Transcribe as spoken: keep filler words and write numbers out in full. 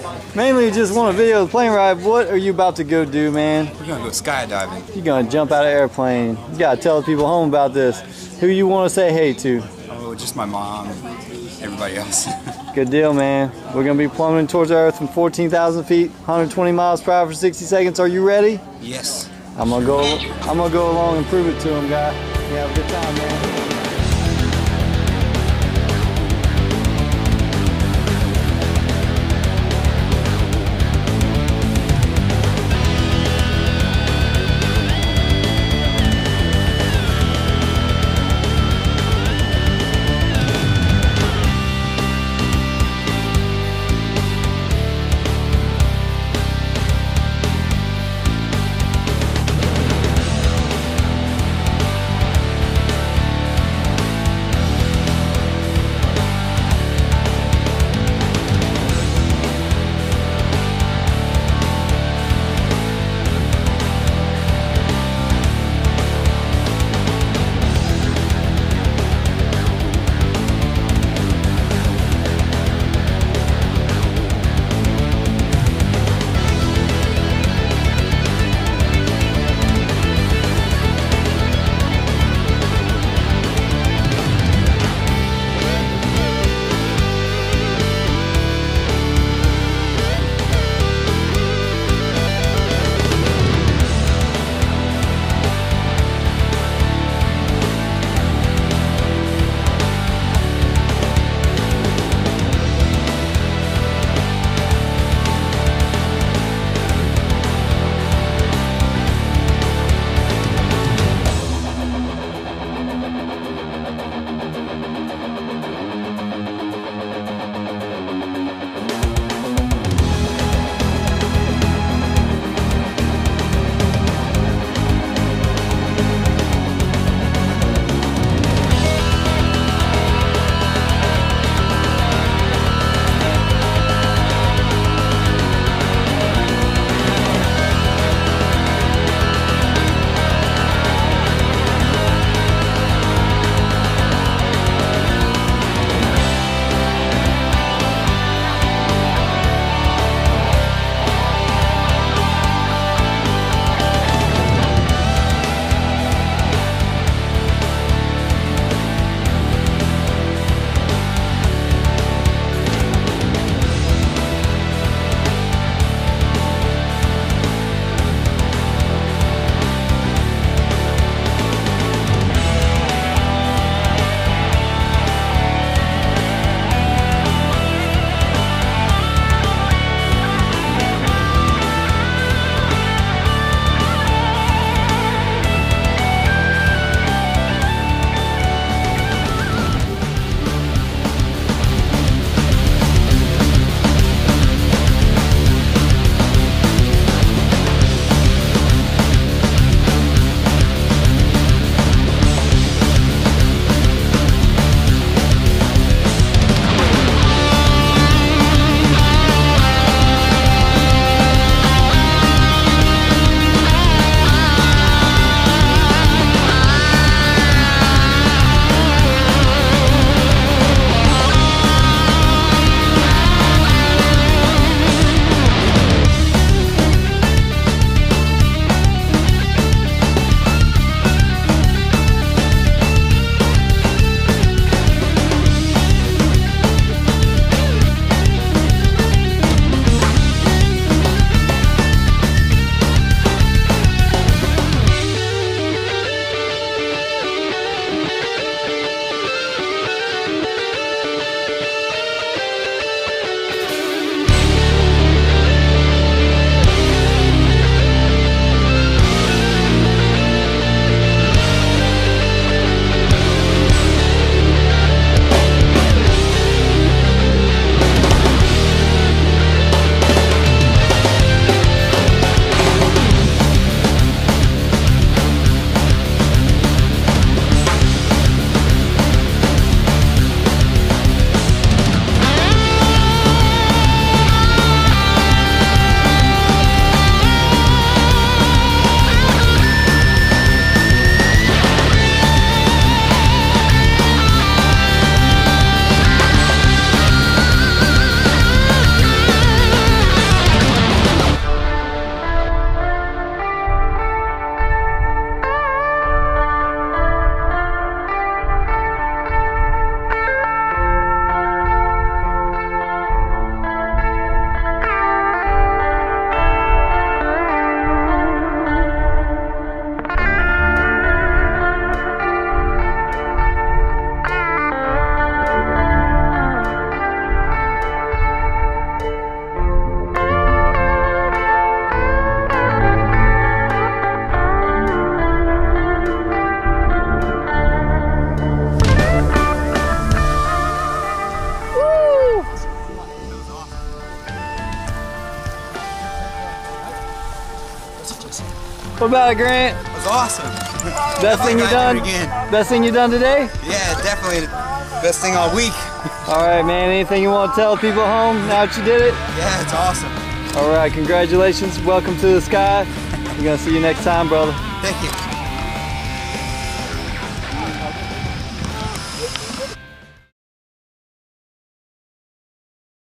Mainly just want a video of the plane ride. What are you about to go do, man? We're gonna go skydiving. You're gonna jump out of an airplane. You gotta tell the people home about this. Who you want to say hey to? Oh, just my mom, everybody else. Good deal, man. We're gonna be plummeting towards Earth from fourteen thousand feet, one hundred twenty miles per hour for sixty seconds. Are you ready? Yes. I'm gonna go. I'm gonna go along and prove it to him, guy. You have a good time, man. What about it, Grant? It was awesome. Best thing you done? Again. Best thing you done today? Yeah, definitely the best thing all week. All right, man. Anything you want to tell people at home now that you did it? Yeah, it's awesome. All right, congratulations. Welcome to the sky. We're gonna see you next time, brother. Thank you.